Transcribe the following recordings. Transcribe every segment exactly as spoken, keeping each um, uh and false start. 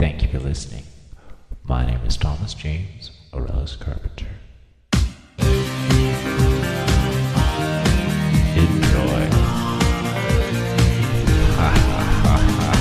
Thank you for listening. My name is Thomas James Aurelius Carpenter. Enjoy. Ha ha ha ha.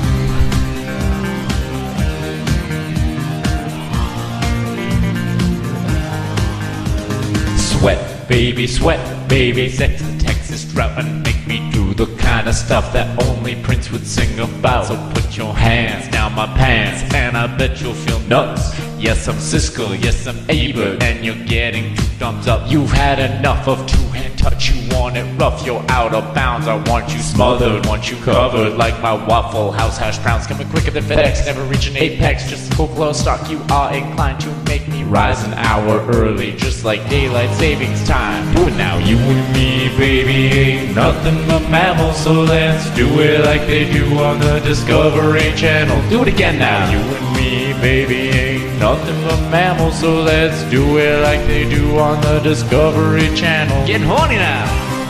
Sweat, baby, sweat, baby, sex and Texas drought and make me do the kind of stuff that only Prince would sing about. So put your hands down my pants and I bet you'll feel nuts. Yes, I'm Siskel, yes, I'm Abel, and you're getting two thumbs up. You've had enough of two-hand touch, you want it rough, you're out of bounds. I want you smothered, want you covered like my Waffle House hash browns. Coming quicker than FedEx, never reach an apex, just a cold glow stock. You are inclined to make me rise an hour early, just like daylight savings time. Do it now, you and me, baby, ain't nothing but mammals, so let's do it like they do on the Discovery Channel. Do it again now, you and me, baby, ain't nothing but mammals, so let's do it like they do on the Discovery Channel. Getting horny now.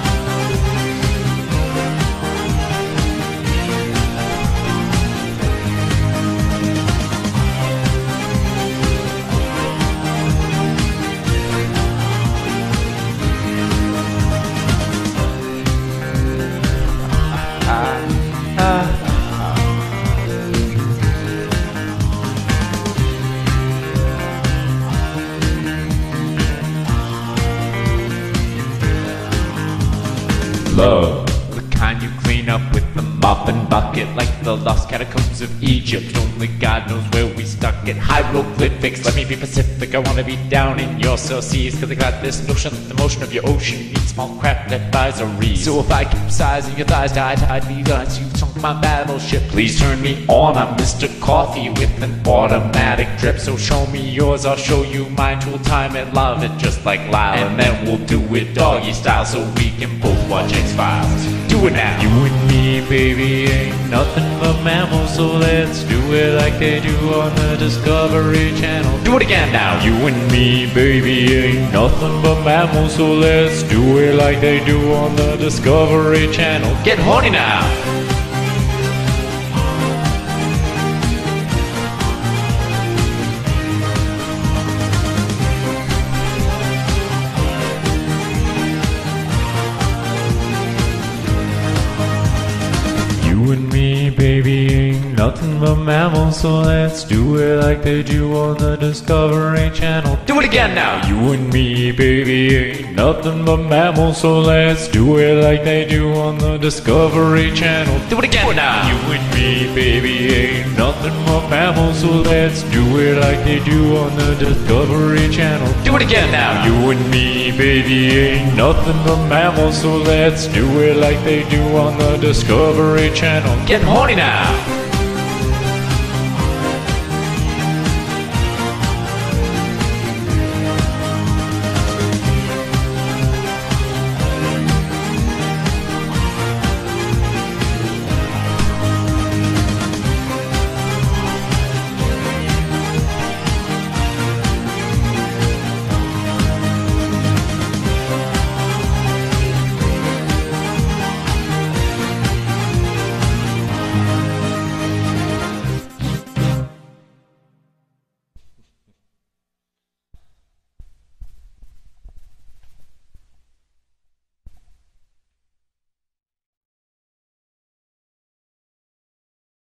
Love, the kind you clean up with the mop and bucket, like the lost catacombs of Egypt. Only God knows where we stuck it. Hieroglyphics, let me be Pacific. I wanna be down in your South Seas, cause I got this notion that the motion of your ocean needs small craft advisories. So if I capsize and your thighs die, tide me guns, you've sunk my battleship. Please turn me on, I'm Mister Coffee with an automatic drip. So show me yours, I'll show you mine. We'll time it, love it just like Lyle, and then we'll do it doggy style so we can both watch X-Files. Do it now. You and me, baby, ain't nothing but mammals, so let's do it like they do on the Discovery Channel. Do it again now. You and me, baby, ain't nothing but mammals, so let's do it like they do on the Discovery Channel. Get horny now. You and me, baby, ain't nothing but mammals, so let's do it like they do on the Discovery Channel. Do it again now. You and me, baby, ain't nothing but mammals, so let's do it like they do on the Discovery Channel. Do it again now. You and me, baby, ain't nothing but mammals, so let's do it like they do on the Discovery Channel. Do it again now. You and me, baby, ain't nothing but mammals, so let's do it like they do on the Discovery Channel. Get horny now.